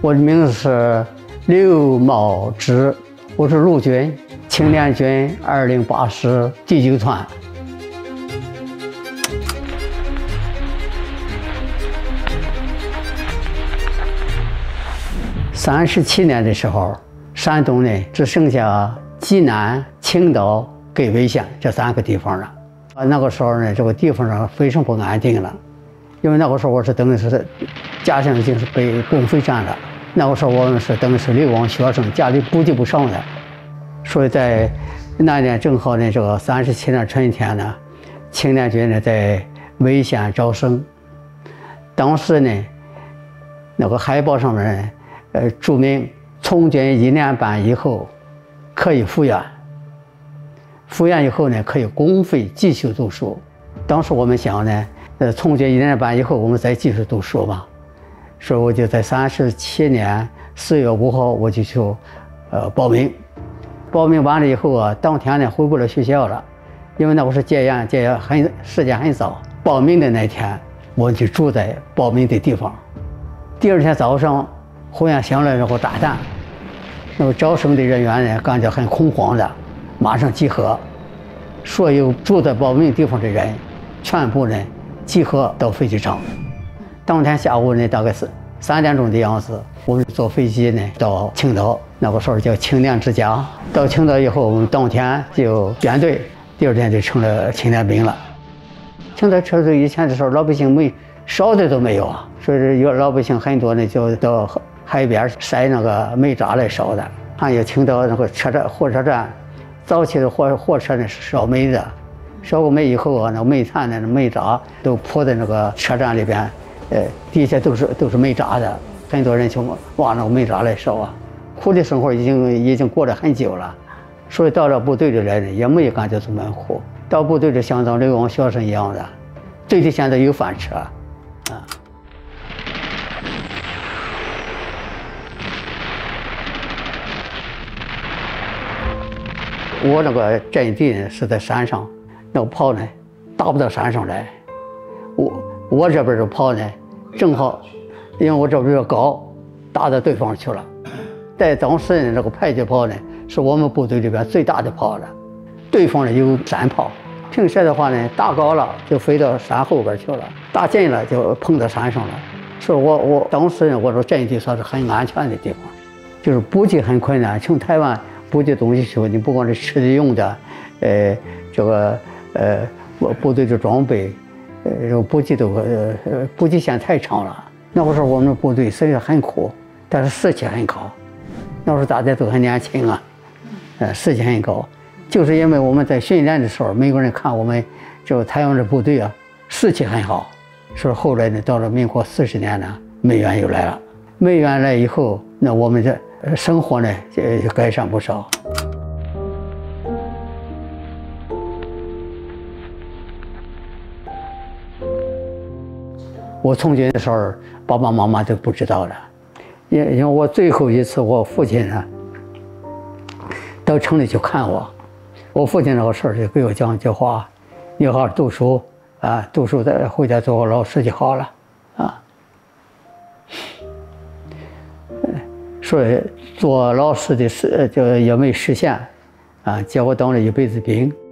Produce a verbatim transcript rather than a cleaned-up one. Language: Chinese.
我的名字是刘茂之，我是陆军青年军二零八师第九团。三十七年的时候，山东呢只剩下济南、青岛跟魏县这三个地方了。啊，那个时候呢，这个地方上非常不安定了，因为那个时候我是等于是家乡已经是被共匪占了。那个时候我们是等于是流亡学生，家里补给不上的，所以在那年正好呢，这个三十七年春天呢，青年军呢在魏县招生。当时呢，那个海报上面呢，呃，注明从军一年半以后可以复员，复员以后呢可以公费继续读书。当时我们想呢，呃，从军一年半以后我们再继续读书吧。所以我就在三十七年四月五号我就去呃报名，报名完了以后啊，当天呢回不了学校了，因为那我是戒严，戒严很时间很早。报名的那天我就住在报名的地方。第二天早上忽然响了这个炸弹，那个招生的人员呢感觉很恐慌的，马上集合，所有住在报名地方的人全部呢集合到飞机场。当天下午呢，大概是三点钟的样子，我们坐飞机呢到青岛，那个时候叫青年之家。到青岛以后，我们当天就编队，第二天就成了青年兵了。青岛车队以前的时候，老百姓没少的都没有啊，所以有老百姓很多呢，就到海边晒那个煤渣来烧的。还有青岛那个车站、火车站，早期的火火车呢是烧煤的，烧过煤以后啊，那煤炭呢、煤渣都铺在那个车站里边。呃，底下都是都是煤渣的，很多人就挖那个煤渣来烧啊。苦的生活已经已经过了很久了，所以到了部队里来呢，也没有感觉这么苦。到部队里相当流亡学生一样的，最低限度有饭吃啊。我那个阵地呢是在山上，那个炮呢打不到山上来，我我这边的炮呢。正好，因为我这比较高，打到对方去了。在当时呢，这个迫击炮呢，是我们部队里边最大的炮了。对方呢有山炮，平时的话呢，打高了就飞到山后边去了，打近了就碰到山上了。所以我我当时呢，我说阵地算是很安全的地方，就是补给很困难。从台湾补给东西去，你不管是吃的用的，呃，这个呃，我部队的装备。呃，这个补给都呃呃补给线太长了。那个时候我们部队虽然很苦，但是士气很高。那时候大家都很年轻啊，呃，士气很高。就是因为我们在训练的时候，美国人看我们这个台湾的部队啊，士气很好。所以后来呢，到了民国四十年呢，美援又来了。美援来以后，那我们的生活呢就改善不少。我从军的时候，爸爸妈妈都不知道了，因因为我最后一次，我父亲呢到城里去看我，我父亲那个事儿就给我讲句话：你好好读书啊，读书再回家做个老师就好了啊。所以做老师的事就也没实现啊，结果当了一辈子兵。